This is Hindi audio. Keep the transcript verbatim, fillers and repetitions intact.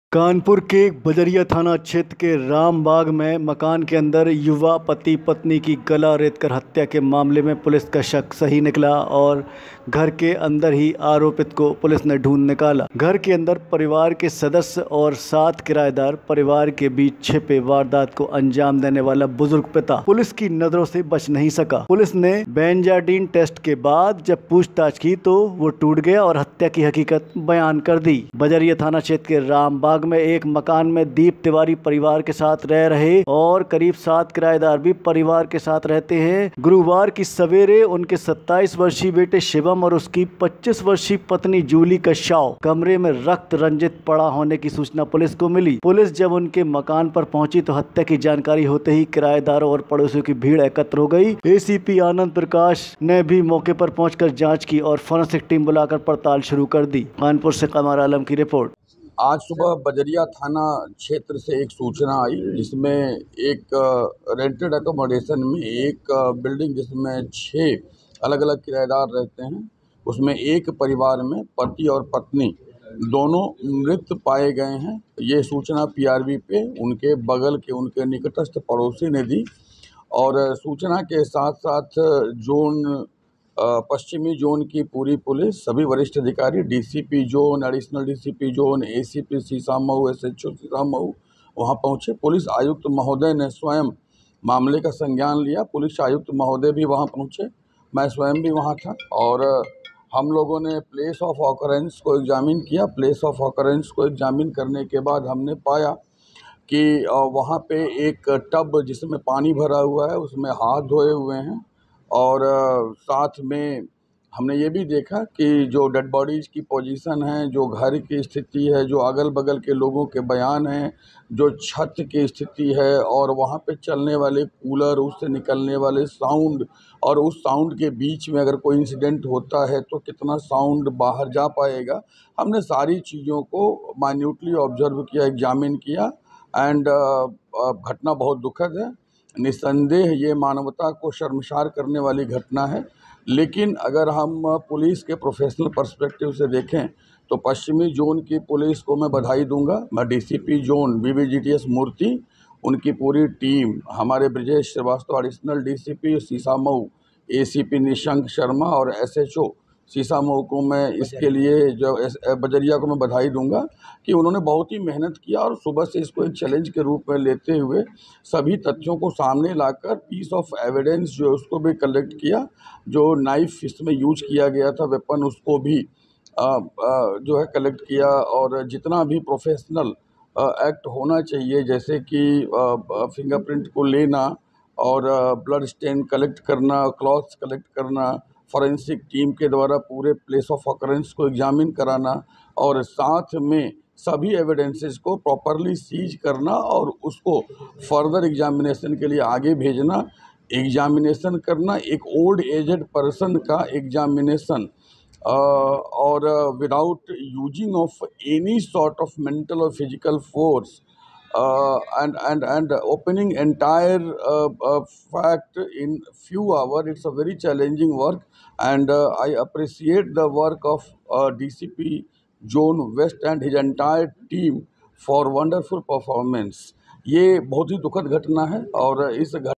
कानपुर के बजरिया थाना क्षेत्र के रामबाग में मकान के अंदर युवा पति पत्नी की गला रेतकर हत्या के मामले में पुलिस का शक सही निकला और घर के अंदर ही आरोपित को पुलिस ने ढूंढ निकाला। घर के अंदर परिवार के सदस्य और सात किराएदार परिवार के बीच छिपे वारदात को अंजाम देने वाला बुजुर्ग पिता पुलिस की नजरों से बच नहीं सका। पुलिस ने बेंजाडीन टेस्ट के बाद जब पूछताछ की तो वो टूट गया और हत्या की हकीकत बयान कर दी। बजरिया थाना क्षेत्र के रामबाग में एक मकान में दीप तिवारी परिवार के साथ रह रहे और करीब सात किराएदार भी परिवार के साथ रहते हैं। गुरुवार की सवेरे उनके सत्ताईस वर्षीय बेटे शिवम और उसकी पच्चीस वर्षीय पत्नी जूली का शव कमरे में रक्त रंजित पड़ा होने की सूचना पुलिस को मिली। पुलिस जब उनके मकान पर पहुंची तो हत्या की जानकारी होते ही किराएदारों और पड़ोसियों की भीड़ एकत्र हो गई। एसीपी आनंद प्रकाश ने भी मौके पर पहुंचकर जांच की और फोरेंसिक टीम बुलाकर पड़ताल शुरू कर दी। कानपुर से कमर आलम की रिपोर्ट। आज सुबह बजरिया थाना क्षेत्र से एक सूचना आई जिसमें एक रेंटेड अकोमोडेशन में एक बिल्डिंग जिसमें छः अलग अलग किराएदार रहते हैं, उसमें एक परिवार में पति और पत्नी दोनों मृत पाए गए हैं। ये सूचना पीआरवी पे उनके बगल के उनके निकटस्थ पड़ोसी ने दी और सूचना के साथ साथ जोन पश्चिमी जोन की पूरी पुलिस, सभी वरिष्ठ अधिकारी, DCP zone, additional DCP zone, ACP Sisamau, SHO Sisamau वहां पहुंचे। पुलिस आयुक्त महोदय ने स्वयं मामले का संज्ञान लिया। पुलिस आयुक्त महोदय भी वहां पहुंचे, मैं स्वयं भी वहां था और हम लोगों ने प्लेस ऑफ ऑकरेंस को एग्जामिन किया। प्लेस ऑफ ऑकरेंस को एग्जामिन करने के बाद हमने पाया कि वहाँ पे एक टब जिसमें पानी भरा हुआ है उसमें हाथ धोए हुए हैं और साथ में हमने ये भी देखा कि जो डेड बॉडीज़ की पोजीशन है, जो घर की स्थिति है, जो अगल बगल के लोगों के बयान हैं, जो छत की स्थिति है और वहाँ पे चलने वाले कूलर, उससे निकलने वाले साउंड और उस साउंड के बीच में अगर कोई इंसिडेंट होता है तो कितना साउंड बाहर जा पाएगा। हमने सारी चीज़ों को माइन्यूटली ऑब्जर्व किया, एग्जामिन किया एंड घटना बहुत दुखद है। निस्संदेह ये मानवता को शर्मसार करने वाली घटना है, लेकिन अगर हम पुलिस के प्रोफेशनल पर्सपेक्टिव से देखें तो पश्चिमी जोन की पुलिस को मैं बधाई दूंगा। मैं डीसीपी जोन बीबीजीटीएस मूर्ति, उनकी पूरी टीम, हमारे Brajesh Srivastava additional DCP Sisamau, ACP Nishank Sharma और एसएचओ सीसामऊ को मैं इसके लिए जो बजरिया को मैं बधाई दूंगा कि उन्होंने बहुत ही मेहनत किया और सुबह से इसको एक चैलेंज के रूप में लेते हुए सभी तथ्यों को सामने लाकर पीस ऑफ एविडेंस जो उसको भी कलेक्ट किया। जो नाइफ इसमें यूज किया गया था वेपन उसको भी आ, आ, जो है कलेक्ट किया और जितना भी प्रोफेशनल एक्ट होना चाहिए जैसे कि फिंगरप्रिंट को लेना और ब्लड स्टेन कलेक्ट करना, क्लॉथ्स कलेक्ट करना, फॉरेंसिक टीम के द्वारा पूरे प्लेस ऑफ ऑकरेंस को एग्जामिन कराना और साथ में सभी एविडेंसेस को प्रॉपरली सीज करना और उसको फर्दर एग्जामिनेशन के लिए आगे भेजना, एग्जामिनेशन करना, एक ओल्ड एजेड पर्सन का एग्जामिनेशन और without using of any sort of mental और physical force uh, and and and opening entire uh, uh, fact in few hours. It's a very challenging work and uh, I appreciate the work of uh, D C P Zone West and his entire team for wonderful performance. ये बहुत ही दुखद घटना है और इस